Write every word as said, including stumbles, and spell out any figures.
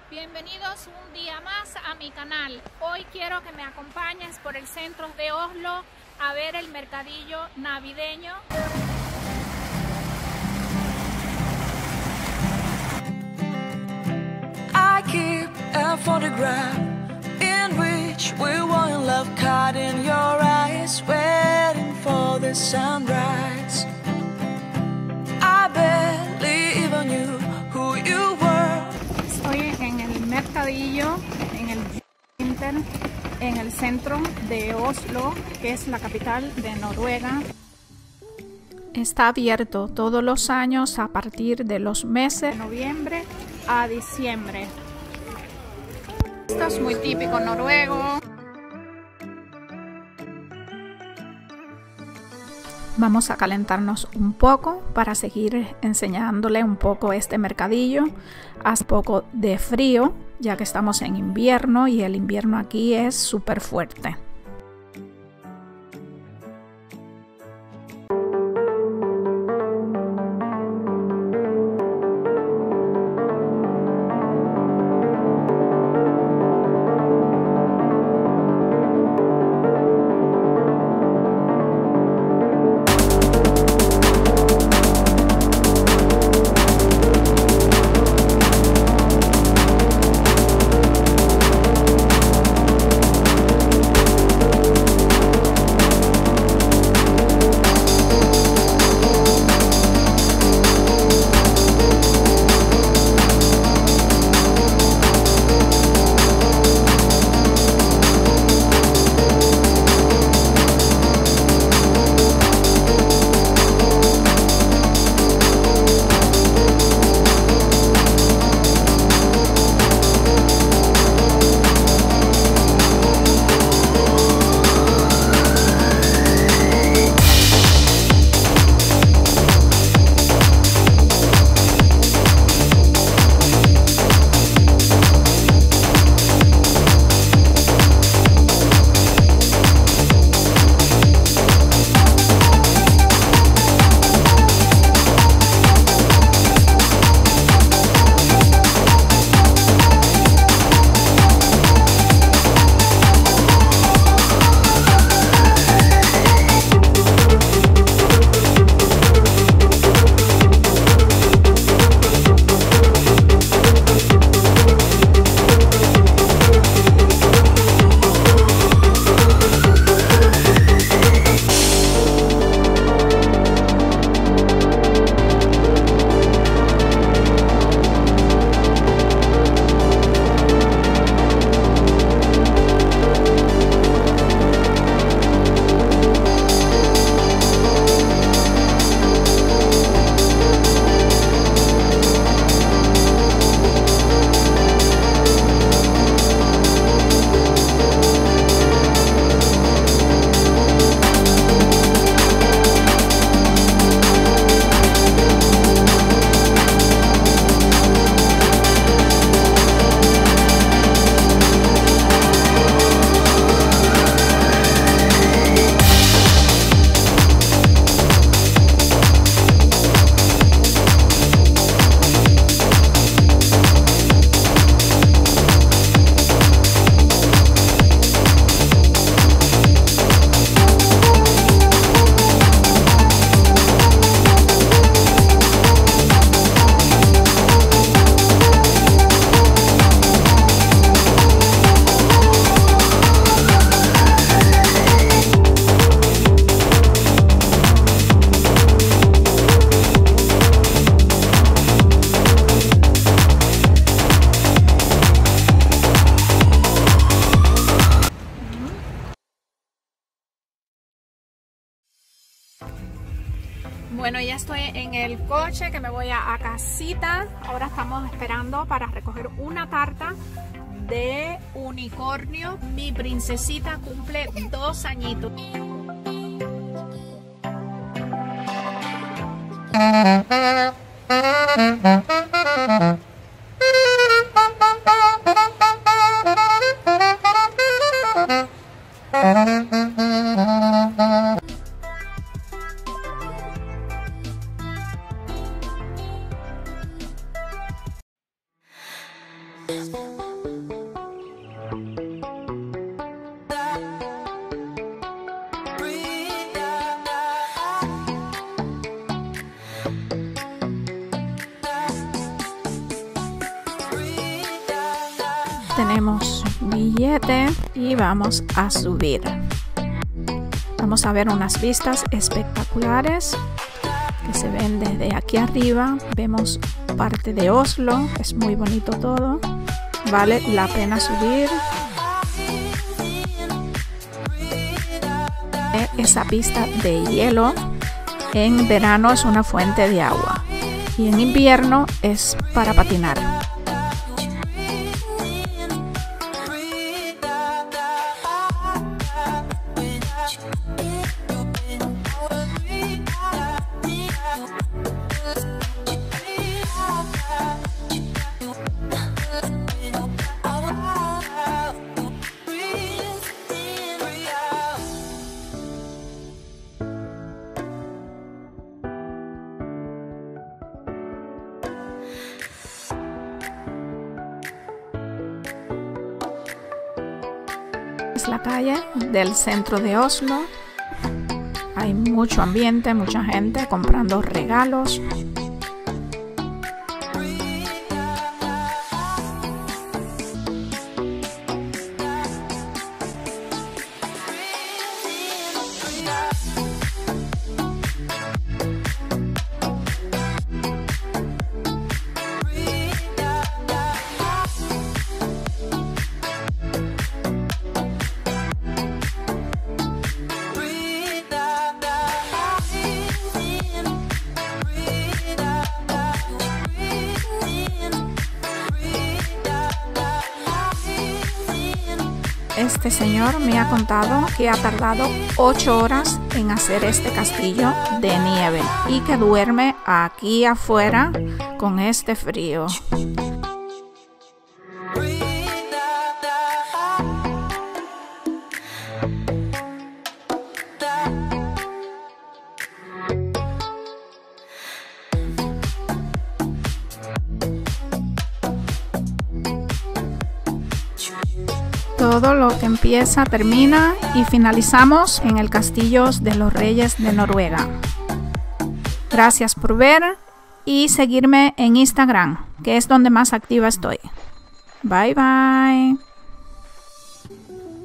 Bienvenidos un día más a mi canal. Hoy quiero que me acompañes por el centro de Oslo a ver el mercadillo navideño. I keep a photograph in which we were in love, caught in your eyes, waiting for the sunrise. I barely even knew who you were. Estoy en el mercadillo, en el Center, en el centro de Oslo, que es la capital de Noruega. Está abierto todos los años a partir de los meses de noviembre a diciembre. Esto es muy típico noruego. Vamos a calentarnos un poco para seguir enseñándole un poco este mercadillo. Hace poco de frío, ya que estamos en invierno y el invierno aquí es súper fuerte. Bueno, ya estoy en el coche que me voy a, a casita. Ahora estamos esperando para recoger una tarta de unicornio. Mi princesita cumple dos añitos. Tenemos billete y vamos a subir. Vamos a ver unas vistas espectaculares que se ven desde aquí arriba. Vemos parte de Oslo, es muy bonito todo. Vale la pena subir. Esa pista de hielo en verano es una fuente de agua y en invierno es para patinar. Es la calle del centro de Oslo. Hay mucho ambiente, mucha gente comprando regalos. Este señor me ha contado que ha tardado ocho horas en hacer este castillo de nieve y que duerme aquí afuera con este frío. Todo lo que empieza termina y finalizamos en el Castillo de los Reyes de Noruega. Gracias por ver y seguirme en Instagram, que es donde más activa estoy. Bye bye.